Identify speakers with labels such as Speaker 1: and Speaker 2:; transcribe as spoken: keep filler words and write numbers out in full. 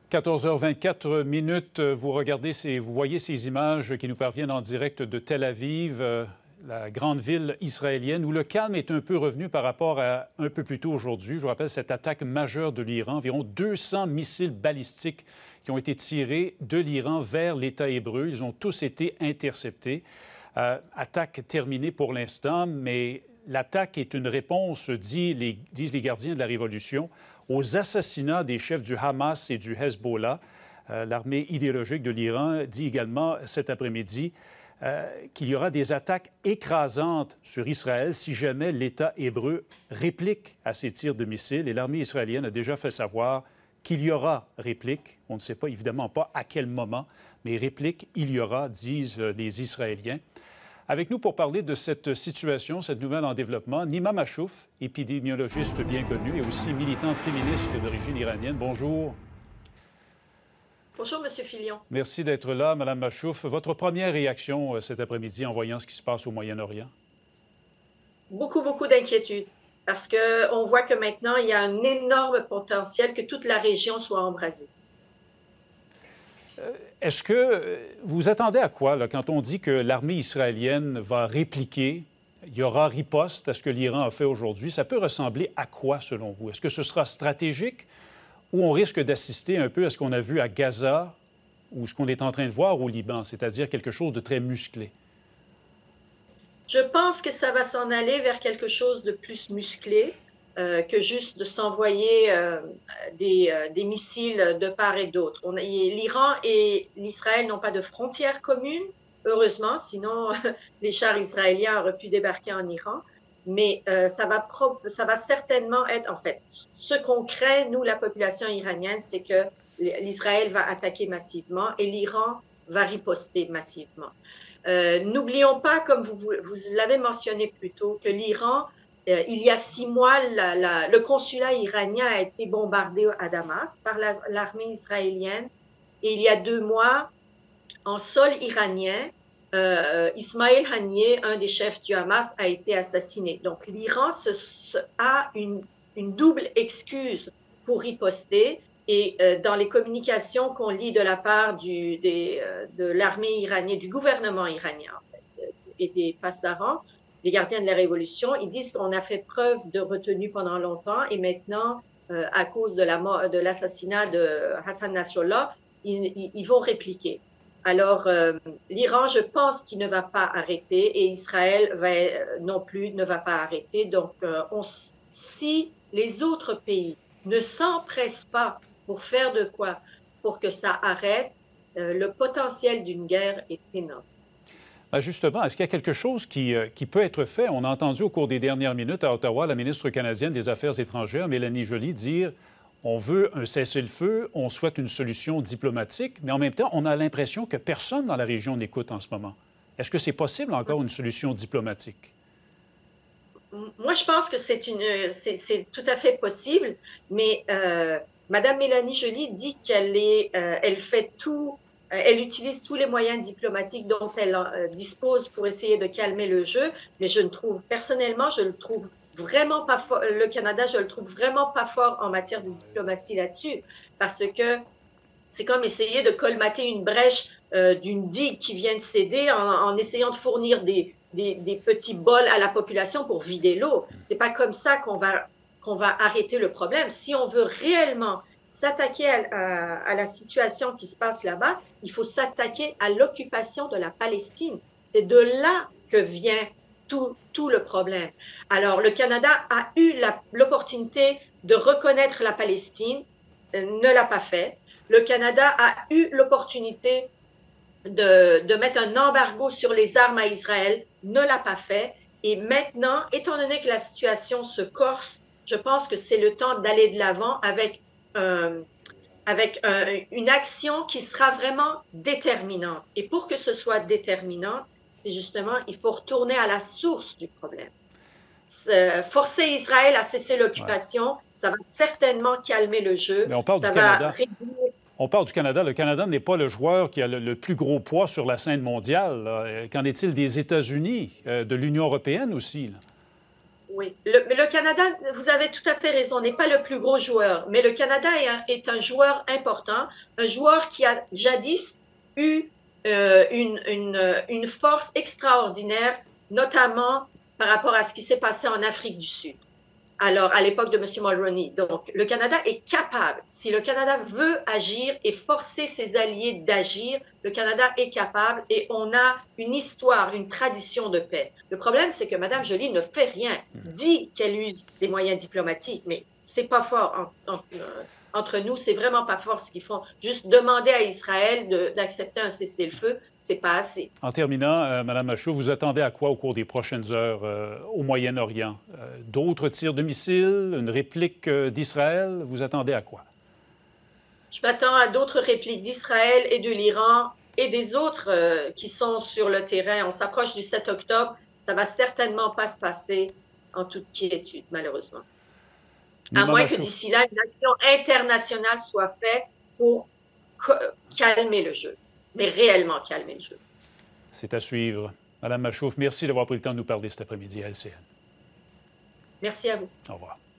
Speaker 1: quatorze heures vingt-quatre minutes, vous regardez ces, vous voyez ces images qui nous parviennent en direct de Tel Aviv, euh, la grande ville israélienne, où le calme est un peu revenu par rapport à un peu plus tôt aujourd'hui. Je vous rappelle cette attaque majeure de l'Iran, environ deux cents missiles balistiques qui ont été tirés de l'Iran vers l'État hébreu. Ils ont tous été interceptés. Euh, attaque terminée pour l'instant, mais l'attaque est une réponse, dit les, disent les gardiens de la Révolution, aux assassinats des chefs du Hamas et du Hezbollah. Euh, L'armée idéologique de l'Iran dit également cet après-midi euh, qu'il y aura des attaques écrasantes sur Israël si jamais l'État hébreu réplique à ces tirs de missiles. Et l'armée israélienne a déjà fait savoir qu'il y aura réplique. On ne sait pas, évidemment pas à quel moment, mais réplique, il y aura, disent les Israéliens. Avec nous pour parler de cette situation, cette nouvelle en développement, Nima Machouf, épidémiologiste bien connue et aussi militante féministe d'origine iranienne. Bonjour.
Speaker 2: Bonjour, M. Filion.
Speaker 1: Merci d'être là, Mme Machouf. Votre première réaction euh, cet après-midi en voyant ce qui se passe au Moyen-Orient?
Speaker 2: Beaucoup, beaucoup d'inquiétude. Parce qu'on voit que maintenant, il y a un énorme potentiel que toute la région soit embrasée.
Speaker 1: Euh, Est-ce que vous attendez à quoi là, quand on dit que l'armée israélienne va répliquer, il y aura riposte à ce que l'Iran a fait aujourd'hui? Ça peut ressembler à quoi, selon vous? Est-ce que ce sera stratégique ou on risque d'assister un peu à ce qu'on a vu à Gaza ou ce qu'on est en train de voir au Liban, c'est-à-dire quelque chose de très musclé?
Speaker 2: Je pense que ça va s'en aller vers quelque chose de plus musclé euh, que juste de s'envoyer euh, des, euh, des missiles de part et d'autre. L'Iran et l'Israël n'ont pas de frontières communes, heureusement, sinon les chars israéliens auraient pu débarquer en Iran. Mais euh, ça, va ça va certainement être, en fait, ce qu'on crée, nous, la population iranienne, c'est que l'Israël va attaquer massivement et l'Iran va riposter massivement. Euh, N'oublions pas, comme vous, vous l'avez mentionné plus tôt, que l'Iran, euh, il y a six mois, la, la, le consulat iranien a été bombardé à Damas par l'armée la, israélienne. Et il y a deux mois, en sol iranien, euh, Ismaël Haniyeh, un des chefs du Hamas, a été assassiné. Donc l'Iran a une, une double excuse pour riposter. Et euh, dans les communications qu'on lit de la part du, des, euh, de l'armée iranienne, du gouvernement iranien en fait, et des Pasdaran, les gardiens de la Révolution, ils disent qu'on a fait preuve de retenue pendant longtemps et maintenant, euh, à cause de l'assassinat de, de Hassan Nasrallah, ils, ils, ils vont répliquer. Alors, euh, l'Iran, je pense qu'il ne va pas arrêter et Israël va, euh, non plus ne va pas arrêter. Donc, euh, on, si les autres pays ne s'empressent pas pour faire de quoi? Pour que ça arrête, euh, le potentiel d'une guerre est énorme.
Speaker 1: Bien justement, est-ce qu'il y a quelque chose qui, euh, qui peut être fait? On a entendu au cours des dernières minutes à Ottawa la ministre canadienne des Affaires étrangères, Mélanie Joly, dire on veut un cessez-le-feu, on souhaite une solution diplomatique, mais en même temps, on a l'impression que personne dans la région n'écoute en ce moment. Est-ce que c'est possible encore une solution diplomatique?
Speaker 2: Moi, je pense que c'est tout à fait possible, mais euh, Mme Mélanie Joly dit qu'elle euh, elle fait tout, euh, elle utilise tous les moyens diplomatiques dont elle euh, dispose pour essayer de calmer le jeu, mais je ne trouve, personnellement, je le trouve vraiment pas fort, le Canada, je le trouve vraiment pas fort en matière de diplomatie là-dessus, parce que c'est comme essayer de colmater une brèche euh, d'une digue qui vient de céder en, en essayant de fournir des, des, des petits bols à la population pour vider l'eau. C'est pas comme ça qu'on va, qu'on va arrêter le problème. Si on veut réellement s'attaquer à, à, à la situation qui se passe là-bas, il faut s'attaquer à l'occupation de la Palestine. C'est de là que vient tout, tout le problème. Alors, le Canada a eu l'opportunité de reconnaître la Palestine, euh, ne l'a pas fait. Le Canada a eu l'opportunité de, de mettre un embargo sur les armes à Israël, ne l'a pas fait. Et maintenant, étant donné que la situation se corse, je pense que c'est le temps d'aller de l'avant avec, euh, avec un, une action qui sera vraiment déterminante. Et pour que ce soit déterminant, c'est justement, il faut retourner à la source du problème. Forcer Israël à cesser l'occupation, ouais. Ça va certainement calmer le jeu.
Speaker 1: Mais on parle
Speaker 2: ça
Speaker 1: du
Speaker 2: va
Speaker 1: Canada.
Speaker 2: réduire...
Speaker 1: On parle du Canada. Le Canada n'est pas le joueur qui a le, le plus gros poids sur la scène mondiale. Qu'en est-il des États-Unis, euh, de l'Union européenne aussi? Là?
Speaker 2: oui. Le, mais le Canada, vous avez tout à fait raison, n'est pas le plus gros joueur, mais le Canada est un, est un joueur important, un joueur qui a jadis eu euh, une, une, une force extraordinaire, notamment par rapport à ce qui s'est passé en Afrique du Sud. Alors, à l'époque de M. Mulroney. Donc, le Canada est capable. Si le Canada veut agir et forcer ses alliés d'agir, le Canada est capable et on a une histoire, une tradition de paix. Le problème, c'est que Mme Joly ne fait rien, dit qu'elle use des moyens diplomatiques, mais c'est pas fort en, en, euh, entre nous, c'est vraiment pas fort ce qu'ils font. Juste demander à Israël d'accepter un cessez-le-feu, c'est pas assez.
Speaker 1: En terminant, euh, Mme Machouf, vous attendez à quoi au cours des prochaines heures euh, au Moyen-Orient? Euh, D'autres tirs de missiles, une réplique euh, d'Israël? Vous attendez à quoi?
Speaker 2: Je m'attends à d'autres répliques d'Israël et de l'Iran et des autres euh, qui sont sur le terrain. On s'approche du sept octobre. Ça va certainement pas se passer en toute quiétude, malheureusement. À moins que d'ici là, une action internationale soit faite pour calmer le jeu, mais réellement calmer le jeu.
Speaker 1: C'est à suivre. Madame Machouf, merci d'avoir pris le temps de nous parler cet après-midi à L C N.
Speaker 2: Merci à vous.
Speaker 1: Au revoir.